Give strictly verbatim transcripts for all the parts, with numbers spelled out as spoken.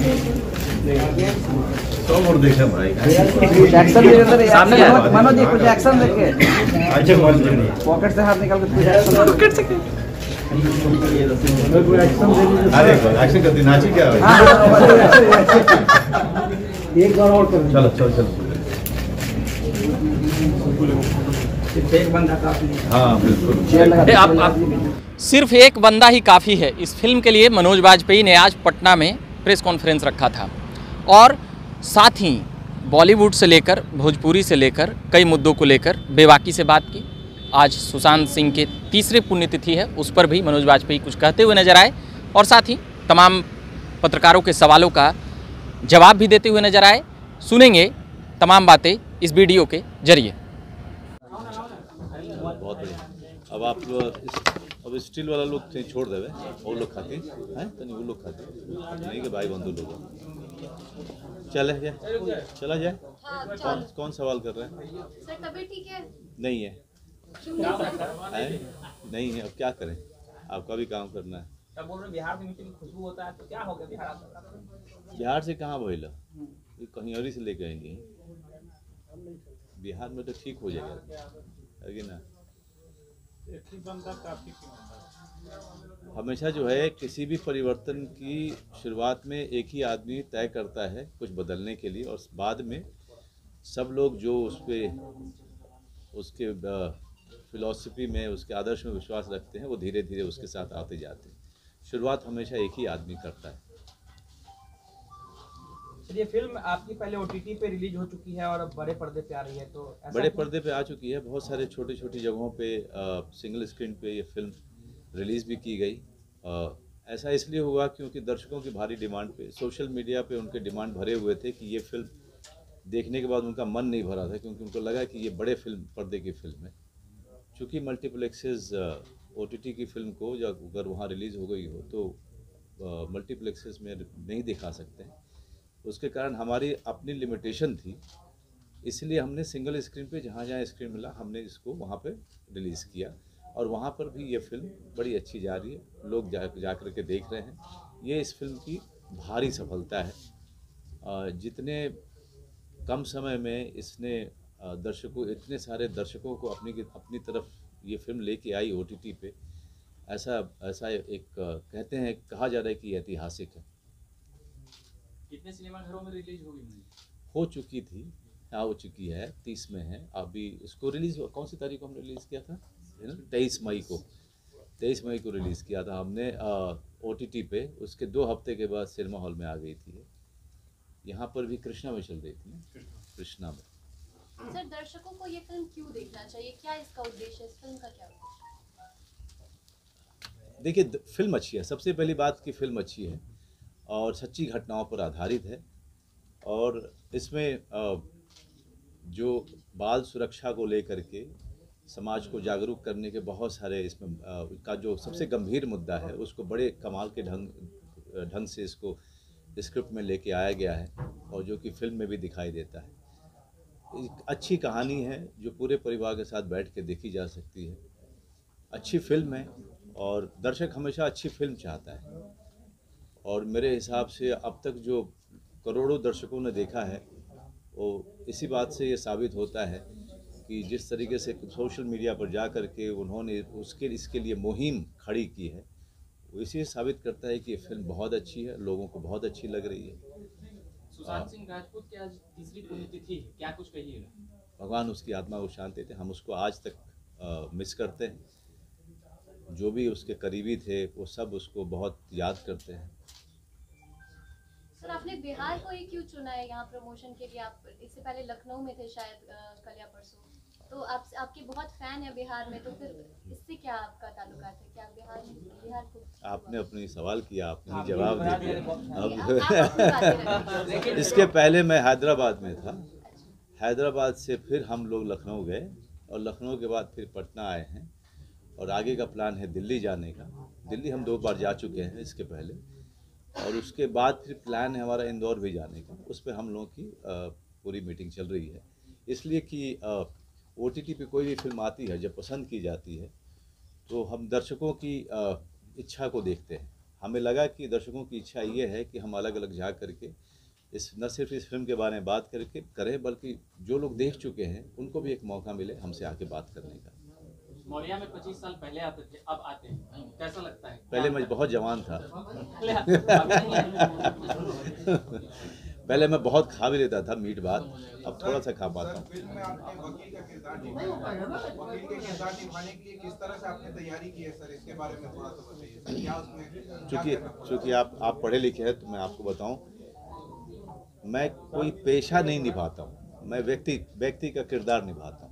तो और देखा भाई एक्शन के अंदर सामने मनोज जी कुछ एक्शन देखिए। अच्छा पॉकेट से हाथ निकाल के कुछ एक्शन पॉकेट से अरे एक्शन करती नाची क्या है? एक बार और करो। चलो चलो चलो एक बंदा काफी। हाँ बिल्कुल। आप, आप सिर्फ एक बंदा ही काफ़ी है। इस फिल्म के लिए मनोज वाजपेयी ने आज पटना में प्रेस कॉन्फ्रेंस रखा था और साथ ही बॉलीवुड से लेकर भोजपुरी से लेकर कई मुद्दों को लेकर बेबाकी से बात की। आज सुशांत सिंह के तीसरे पुण्यतिथि है, उस पर भी मनोज वाजपेयी कुछ कहते हुए नजर आए और साथ ही तमाम पत्रकारों के सवालों का जवाब भी देते हुए नजर आए। सुनेंगे तमाम बातें इस वीडियो के जरिए। बहुत बढ़िया। अब आप अब स्टील वाला लोग छोड़ देवे, वो लोग खाते हैं तो नहीं, वो लोग खाते नहीं कि भाई बंधु लोग चले जाए चला जाए। हाँ, कौन कौन सवाल कर रहे हैं? सर तबीयत ठीक है? नहीं है। क्यों नहीं सर? है नहीं है, अब क्या करें, आपका भी काम करना है। बोल रहे बिहार में मीटिंग खुशबू होता है तो क्या हो गया बिहार? बिहार से कहाँ भइला, कहीं और से लेके आएंगे। बिहार में तो ठीक हो जाएगा है कि ना। हमेशा जो है किसी भी परिवर्तन की शुरुआत में एक ही आदमी तय करता है कुछ बदलने के लिए, और बाद में सब लोग जो उस पर उसके फिलॉसफी में उसके आदर्श में विश्वास रखते हैं वो धीरे धीरे उसके साथ आते जाते हैं। शुरुआत हमेशा एक ही आदमी करता है। ये फिल्म आपकी पहले ओटीटी पे रिलीज हो चुकी है और अब बड़े पर्दे पे आ रही है, तो ऐसा बड़े पर्दे पे आ चुकी है। बहुत सारे छोटी छोटी जगहों पे आ, सिंगल स्क्रीन पे ये फिल्म रिलीज़ भी की गई। आ, ऐसा इसलिए हुआ क्योंकि दर्शकों की भारी डिमांड पे, सोशल मीडिया पे उनके डिमांड भरे हुए थे कि ये फिल्म देखने के बाद उनका मन नहीं भरा था, क्योंकि उनको लगा कि ये बड़े फिल्म पर्दे की फिल्म है। चूँकि मल्टीप्लेक्सेस ओटीटी की फिल्म को जब अगर वहाँ रिलीज़ हो गई हो तो मल्टीप्लेक्सेस में नहीं दिखा सकते हैं, उसके कारण हमारी अपनी लिमिटेशन थी। इसलिए हमने सिंगल स्क्रीन पे जहाँ जहाँ स्क्रीन मिला हमने इसको वहाँ पे रिलीज़ किया, और वहाँ पर भी ये फिल्म बड़ी अच्छी जा रही है, लोग जा जा कर के देख रहे हैं। ये इस फिल्म की भारी सफलता है। जितने कम समय में इसने दर्शकों इतने सारे दर्शकों को अपनी अपनी तरफ ये फिल्म लेके आई ओटीटी पे, ऐसा ऐसा एक कहते हैं, कहा जा रहा है कि ऐतिहासिक है। कितने सिनेमा घरों में रिलीज होगी? हो चुकी थी, हाँ हो चुकी है, तीस में है अभी। इसको रिलीज़ कौन सी तारीख को हमने रिलीज़ किया था? तेईस मई को तेईस मई को रिलीज़ किया था हमने ओटीटी पे। उसके दो हफ्ते के बाद सिनेमा हॉल में आ गई थी। यहाँ पर भी कृष्णा में चल रही थी, कृष्णा में। सर दर्शकों को ये फिल्म क्यों देखना चाहिए, क्या इसका उद्देश्य है, इस फिल्म का क्या उद्देश्य? देखिए फिल्म अच्छी है, सबसे पहली बात कि फिल्म अच्छी है और सच्ची घटनाओं पर आधारित है, और इसमें जो बाल सुरक्षा को लेकर के समाज को जागरूक करने के बहुत सारे इसमें का जो सबसे गंभीर मुद्दा है उसको बड़े कमाल के ढंग ढंग से इसको स्क्रिप्ट में लेके आया गया है, और जो कि फिल्म में भी दिखाई देता है। एक अच्छी कहानी है जो पूरे परिवार के साथ बैठ के देखी जा सकती है। अच्छी फिल्म है और दर्शक हमेशा अच्छी फिल्म चाहता है, और मेरे हिसाब से अब तक जो करोड़ों दर्शकों ने देखा है वो इसी बात से ये साबित होता है कि जिस तरीके से सोशल मीडिया पर जा कर के उन्होंने उसके इसके लिए मुहिम खड़ी की है, वो इसी साबित करता है कि ये फिल्म बहुत अच्छी है, लोगों को बहुत अच्छी लग रही है। सुशांत सिंह राजपूत की आज तीसरी पुण्यतिथि, क्या कुछ कहिएगा? भगवान उसकी आत्मा को शांति देते, हम उसको आज तक आ, मिस करते हैं। जो भी उसके करीबी थे वो सब उसको बहुत याद करते हैं। सर आपने बिहार को ही क्यों चुना है यहाँ प्रमोशन के लिए? आप इससे पहले लखनऊ में थे शायद कल या परसों, तो आप आपके बहुत फैन है बिहार में, तो फिर इससे क्या आपका ताल्लुकात है? क्या बिहार में बिहार को? आपने अपने सवाल किया, आपने ही जवाब दे दिया। अब आप इसके पहले मैं हैदराबाद में था, हैदराबाद से फिर हम लोग लखनऊ गए, और लखनऊ के बाद फिर पटना आए हैं, और आगे का प्लान है दिल्ली जाने का। दिल्ली हम दो बार जा चुके हैं इसके पहले, और उसके बाद फिर प्लान है हमारा इंदौर भी जाने का। उस पर हम लोगों की पूरी मीटिंग चल रही है, इसलिए कि ओटीटी पे कोई भी फिल्म आती है जब पसंद की जाती है तो हम दर्शकों की इच्छा को देखते हैं हमें लगा कि दर्शकों की इच्छा ये है कि हम अलग अलग जा करके इस न सिर्फ इस फिल्म के बारे में बात करके करें, बल्कि जो लोग देख चुके हैं उनको भी एक मौका मिले हमसे आके बात करने का। मौर्या में पच्चीस साल पहले आते थे, अब आते हैं, कैसा लगता है? पहले मैं बहुत जवान था। पहले पहले मैं बहुत खा भी लेता था मीट भात, अब थोड़ा सा खा पाता हूँ। फिल्म में आपने वकील का किरदार निभाया, वकील के किरदार निभाने के लिए किस तरह से आपने तैयारी की है सर, इसके बारे में थोड़ा सा बताइए सर, क्या उसमें चूँकि चूँकि आप आप पढ़े लिखे हैं तो मैं आपको बताऊं, मैं कोई पेशा नहीं निभाता हूं, मैं व्यक्ति व्यक्ति का किरदार निभाता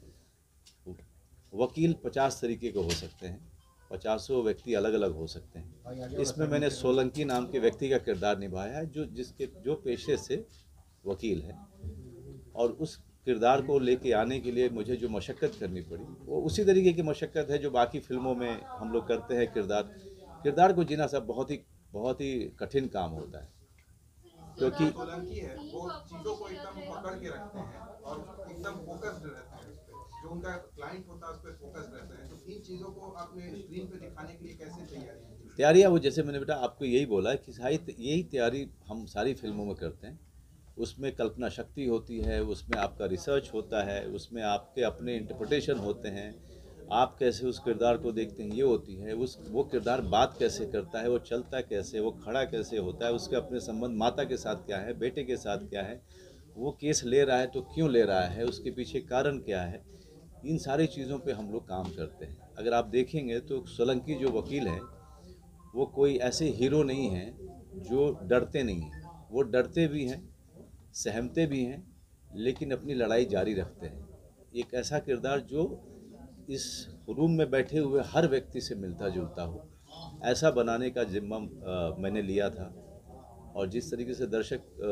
हूं। वकील पचास तरीके के हो सकते हैं, पचासों व्यक्ति अलग अलग हो सकते हैं। इसमें मैंने सोलंकी नाम के व्यक्ति का किरदार निभाया है, जो जिसके जो पेशे से वकील है, और उस किरदार को लेके आने के लिए मुझे जो मशक्क़त करनी पड़ी वो उसी तरीके की मशक्क़त है जो बाकी फिल्मों में हम लोग करते हैं। किरदार किरदार को जीना सब बहुत ही बहुत ही कठिन काम होता है, क्योंकि सोलंकी है वो चीजों को एकदम पकड़ के रखते हैं और एकदम फोकस्ड रहते हैं उस पे, जो उनका क्लाइंट होता है उस पर फोकस रहते हैं। तो इन चीजों को आपने स्क्रीन पे दिखाने के लिए कैसे तैयारी की? तैयारियाँ वो जैसे मैंने बेटा आपको यही बोला कि सारी यही तैयारी हम सारी फिल्मों में करते हैं। उसमें कल्पना शक्ति होती है, उसमें आपका रिसर्च होता है, उसमें आपके अपने इंटरप्रिटेशन होते हैं, आप कैसे उस किरदार को देखते हैं ये होती है, उस वो किरदार बात कैसे करता है, वो चलता कैसे, वो खड़ा कैसे होता है, उसके अपने संबंध माता के साथ क्या है, बेटे के साथ क्या है, वो केस ले रहा है तो क्यों ले रहा है, उसके पीछे कारण क्या है। इन सारी चीज़ों पे हम लोग काम करते हैं। अगर आप देखेंगे तो सोलंकी जो वकील है वो कोई ऐसे हीरो नहीं हैं जो डरते नहीं हैं, वो डरते भी हैं, सहमते भी हैं, लेकिन अपनी लड़ाई जारी रखते हैं। एक ऐसा किरदार जो इस रूम में बैठे हुए हर व्यक्ति से मिलता जुलता हो, ऐसा बनाने का जिम्मा आ, मैंने लिया था। और जिस तरीके से दर्शक आ,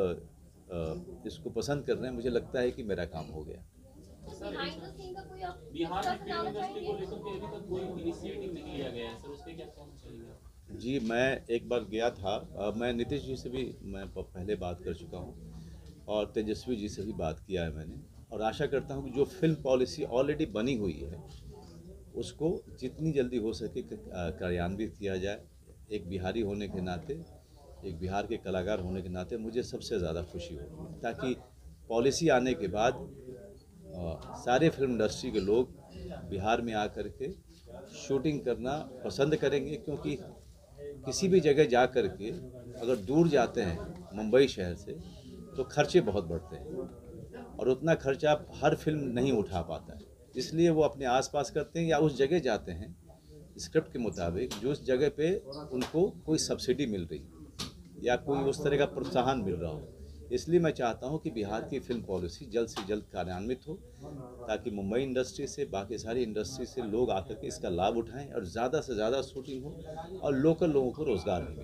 आ, इसको पसंद कर रहे हैं, मुझे लगता है कि मेरा काम हो गया। Behind the scene का कोई आप बिहार में किस्सा फिल्म सुनाना इंडस्ट्री को चाहेंगे? लेकर के अभी तक कोई इनिशिएटिव नहीं लिया गया है सर, उस पर क्या कहना चाहिए? जी, मैं एक बार गया था, आ, मैं नीतीश जी से भी मैं प- पहले बात कर चुका हूँ और तेजस्वी जी से भी बात किया है मैंने, और आशा करता हूँ कि जो फिल्म पॉलिसी ऑलरेडी बनी हुई है उसको जितनी जल्दी हो सके क- कार्यान्वित किया जाए। एक बिहारी होने के नाते, एक बिहार के कलाकार होने के नाते मुझे सबसे ज़्यादा खुशी होगी, ताकि पॉलिसी आने के बाद आ, सारे फिल्म इंडस्ट्री के लोग बिहार में आकर के शूटिंग करना पसंद करेंगे। क्योंकि किसी भी जगह जा कर के अगर दूर जाते हैं मुंबई शहर से तो खर्चे बहुत बढ़ते हैं, और उतना खर्चा हर फिल्म नहीं उठा पाता है। इसलिए वो अपने आसपास करते हैं या उस जगह जाते हैं स्क्रिप्ट के मुताबिक जो उस जगह पे उनको कोई सब्सिडी मिल रही या कोई उस तरह का प्रोत्साहन मिल रहा हो। इसलिए मैं चाहता हूं कि बिहार की फिल्म पॉलिसी जल्द से जल्द कार्यान्वित हो, ताकि मुंबई इंडस्ट्री से बाकी सारी इंडस्ट्री से लोग आकर के इसका लाभ उठाएं और ज़्यादा से ज़्यादा शूटिंग हो और लोकल लोगों को रोज़गार भी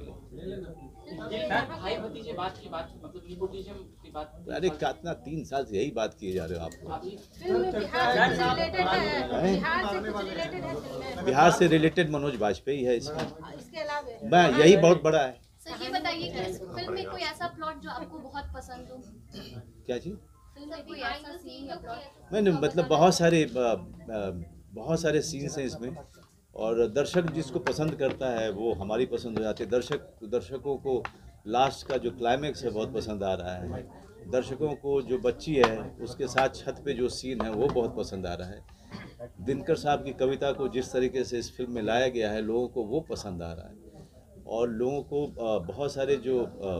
मिले। भाई भतीजे बात की बात मतलब नेपोटिज्म की बात, अरे कितना तीन साल से यही बात किए जा रहे हो आप लोग। फिल्म बिहार से रिलेटेड है, बिहार से कुछ रिलेटेड है फिल्म में। बिहार से रिलेटेड मनोज वाजपेयी है इसमें, इसके अलावा मैं यही बहुत बड़ा है। सर ये बताइए कि इस फिल्म में कोई ऐसा प्लॉट जो आपको बहुत पसंद हो? क्या चीज़? फिल्म में कोई ऐसा सीन या प्लॉट? मैंने मतलब बहुत सारे ब- ब- बहुत सारे सीन्स हैं इसमें, और दर्शक जिसको पसंद करता है वो हमारी पसंद हो जाती है। दर्शक दर्शकों को लास्ट का जो क्लाइमेक्स है बहुत पसंद आ रहा है, दर्शकों को जो बच्ची है उसके साथ छत पे जो सीन है वो बहुत पसंद आ रहा है। दिनकर साहब की कविता को जिस तरीके से इस फिल्म में लाया गया है लोगों को वो पसंद आ रहा है, और लोगों को अ, बहुत सारे जो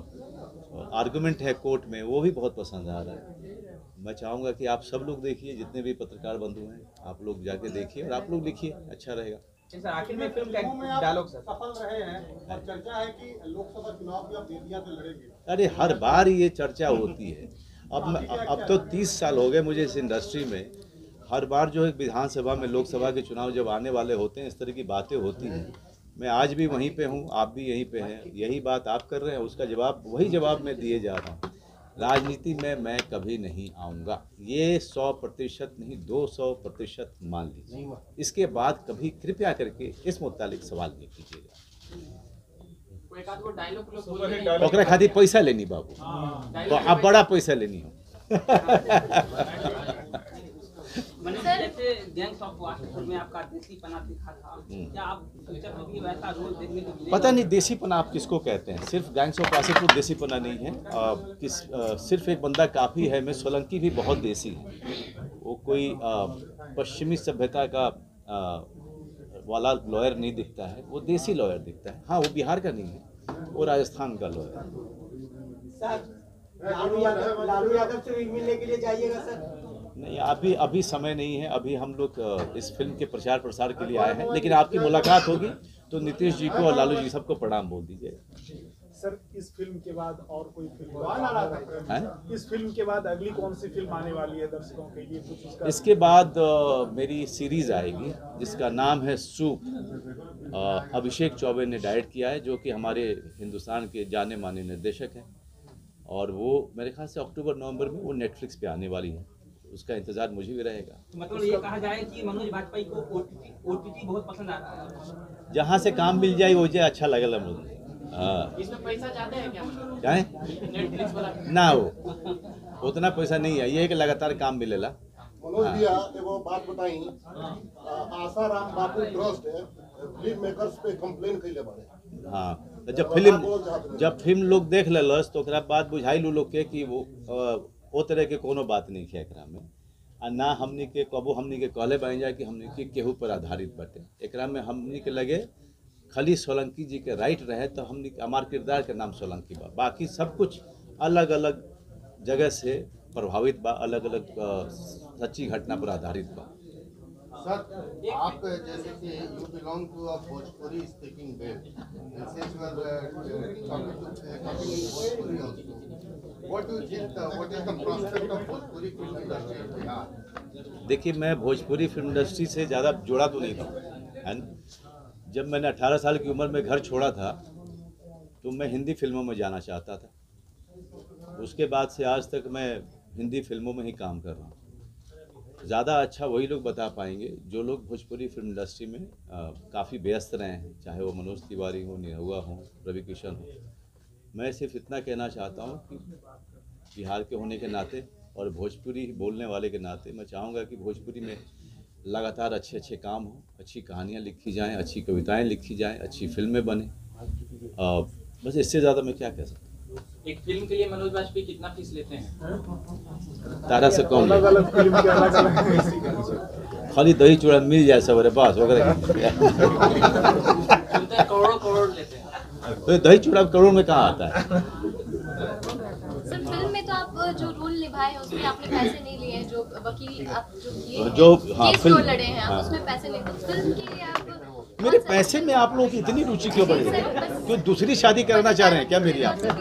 आर्गुमेंट है कोर्ट में वो भी बहुत पसंद आ रहा है। मैं चाहूँगा कि आप सब लोग देखिए, जितने भी पत्रकार बंधु हैं आप लोग जाके देखिए और आप लोग लिखिए, अच्छा रहेगा। सर आखिर में फिल्म का एक डायलॉग सर। सफल रहे हैं और चर्चा है कि लोकसभा चुनाव भी आप बेतिया से लड़ेंगे। अरे हर बार ये चर्चा होती है। अब मैं अब तो तीस साल हो गए मुझे इस इंडस्ट्री में, हर बार जो है विधानसभा में लोकसभा के चुनाव जब आने वाले होते हैं इस तरह की बातें होती हैं। मैं आज भी वहीं पे हूँ, आप भी यहीं पे हैं, यही बात आप कर रहे हैं, उसका जवाब वही जवाब मैं दिए जा रहा हूँ। राजनीति में मैं कभी नहीं आऊँगा, ये सौ प्रतिशत नहीं दो सौ प्रतिशत मान लीजिए। इसके बाद कभी कृपया करके इस मुतालिक सवाल नहीं कीजिएगा। कोई एक आध वो डायलॉग लोग बोल रहे हैं, ओकरा खातिर पैसा लेनी बाबू, डायलॉग अब बड़ा पैसा लेनी हो। मैंने जैसे गैंग्स ऑफ वासेपुर में आपका देसीपना दिखा था, क्या आप फ्यूचर में भी वैसा रोल देखने को मिलेगा? पता नहीं देसीपना आप किसको कहते हैं। सिर्फ गैंग्स ऑफ वासेपुर देसीपना नहीं है। आ, किस आ, सिर्फ एक बंदा काफ़ी है। मैं सोलंकी भी बहुत देसी है। वो कोई आ, पश्चिमी सभ्यता का आ, वाला लॉयर नहीं दिखता है, वो देसी लॉयर दिखता है। हाँ, वो बिहार का नहीं है, वो राजस्थान का लॉयर है। लालू यादव लालू यादव से मिलने के लिए जाइएगा सर? नहीं, अभी अभी समय नहीं है। अभी हम लोग इस फिल्म के प्रचार प्रसार के लिए आए हैं, लेकिन आपकी मुलाकात होगी तो नीतीश जी को और लालू जी सबको प्रणाम बोल दीजिए। सर, इस फिल्म के बाद और कोई फिल्म है? इस फिल्म के बाद अगली कौन सी फिल्म आने वाली है दर्शकों के लिए? कुछ उसका इसके बाद आ, मेरी सीरीज आएगी जिसका नाम है सूप। आ, अभिषेक चौबे ने डायरेक्ट किया है, जो कि हमारे हिंदुस्तान के जाने माने निर्देशक हैं, और वो मेरे ख्याल से अक्टूबर नवंबर में वो नेटफ्लिक्स पे आने वाली है। उसका इंतजार मुझे भी रहेगा। मतलब ये कहा जाए कि मनोज वाजपेयी को ओटीटी ओटीटी बहुत पसंद आ रहा है। जहाँ से काम मिल जाए वो मुझे अच्छा लगेगा मुझे। हाँ, इसमें पैसा ज्यादा है क्या? क्या है? नेटफ्लिक्स वाला ना, वो उतना पैसा नहीं है। ये है कि लगातार काम मिलेला। मनोज भैया वो बात बताई, Asaram Bapu trust film makers पे कंप्लेन कैले बारे। हाँ, तो जब फिल्म जब फिल्म लोग देख लेलस तो ओकरा बाद बुझाई लो लोग के कि वो ओ तरह के कोनो बात नहीं है एकरा में। आ ना हमनी के कबो हमनी के कहले बन जाए कि हमनी के केहू पर आधारित बाटे। एकरा में हमनी के लगे खाली सोलंकी जी के राइट रहे तो हमनी हमार किरदार के नाम सोलंकी बा, बाकी सब कुछ अलग अलग जगह से प्रभावित बा, अलग अलग सच्ची घटना पर आधारित बा। सर, आप जैसे कि you belong to a Bhojpuri speaking belt, and since you are talking in Bhojpuri also, what do you think, what is the prospect of Bhojpuri film industry in Bihar? देखिए, मैं भोजपुरी फिल्म इंडस्ट्री से ज़्यादा जुड़ा तो नहीं था, है न? जब मैंने अठारह साल की उम्र में घर छोड़ा था तो मैं हिंदी फिल्मों में जाना चाहता था। उसके बाद से आज तक मैं हिंदी फिल्मों में ही काम कर रहा हूँ। ज़्यादा अच्छा वही लोग बता पाएंगे जो लोग भोजपुरी फिल्म इंडस्ट्री में काफ़ी व्यस्त रहे हैं, चाहे वो मनोज तिवारी हो, निरहुआ हो, रवि किशन हो। मैं सिर्फ इतना कहना चाहता हूँ कि बिहार के होने के नाते और भोजपुरी बोलने वाले के नाते मैं चाहूँगा कि भोजपुरी में लगातार अच्छे अच्छे काम हो, अच्छी कहानियाँ लिखी जाएं, अच्छी कविताएं लिखी जाएं, अच्छी फिल्में बने। आ, बस इससे ज़्यादा मैं क्या कह सकता हूँ। एक फिल्म के लिए मनोज वाजपेयी कितना फीस लेते हैं? तारा से कौन खाली दही चूड़ा मिल जाए सवेरे बस वगैरह। करोड़ों करोड़ लेते हैं। तो दही चूड़ा करोड़ में कहाँ आता है? सर, फिल्म में तो आप जो रोल निभाए हैं उसमें आपने पैसे नहीं लिए हैं, जो वकील आप जो किए जो हैं, हाँ, केस फिल्म जो लड़े हैं, हाँ। आप उसमें पैसे नहीं, तो फिल्म के लिए आप मेरे पैसे में आप लोगों की इतनी रुचि क्यों बढ़ गई? क्यों दूसरी शादी करना चाह रहे हैं क्या मेरी आप?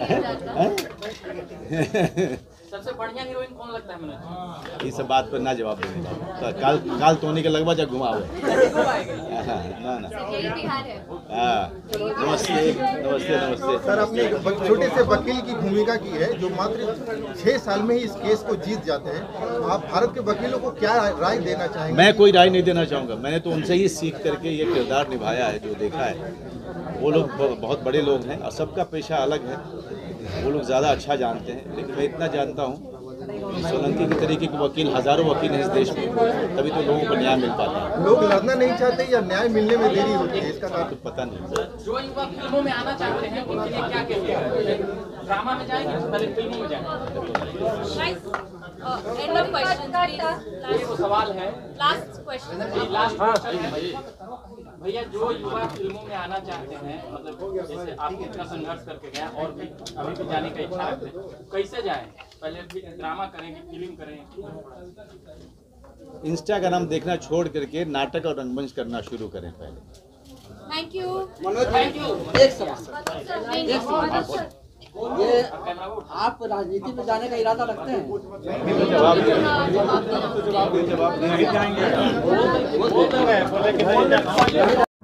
सबसे बढ़िया हीरोइन कौन लगता है मनोज? इस बात पर ना जवाब देने का। तो काल काल तोने के लगवा जा घुमाओ। ना ना यही बिहार है। हाँ, नमस्ते नमस्ते नमस्ते। सर, आपने छोटे से वकील की भूमिका की है जो मात्र छह साल में ही इस केस को जीत जाते हैं। आप भारत के वकीलों को क्या राय देना चाहेंगे? मैं कोई राय नहीं देना चाहूँगा। मैंने तो उनसे ही सीख करके ये किरदार निभाया है जो देखा है। वो लोग बहुत बड़े लोग हैं और सबका पेशा अलग है, वो लोग ज़्यादा अच्छा जानते हैं। लेकिन मैं इतना जानता हूँ सोलंकी के तरीके के वकील हजारों वकील हैं इस देश में, तभी तो लोगों को न्याय मिल पाता है। लोग लड़ना नहीं चाहते या न्याय मिलने में देरी होती है, इसका कारण तो पता नहीं। जो युवा फिल्मों में आना चाहते हैं उनके लिए क्या कहेंगे? ड्रामा में जाएंगे पहले फिल्मों में जाएंगे? एंड ऑफ क्वेश्चन, ये वो सवाल है। Last question. लास्ट क्वेश्चन है भैया, जो युवा फिल्मों में आना चाहते हैं, मतलब जैसे आप इतना संघर्ष करके गए और भी अभी भी जाने का इच्छा रखते हैं, कैसे जाएं? पहले भी ड्रामा करेंगे, फिल्म करें? इंस्टाग्राम देखना छोड़ करके नाटक और रंगमंच करना शुरू करें पहले। Thank you. Manoj thank you. एक सवाल, एक सवाल, ये आप राजनीति में जाने का इरादा रखते हैं? जवाब जवाब जवाब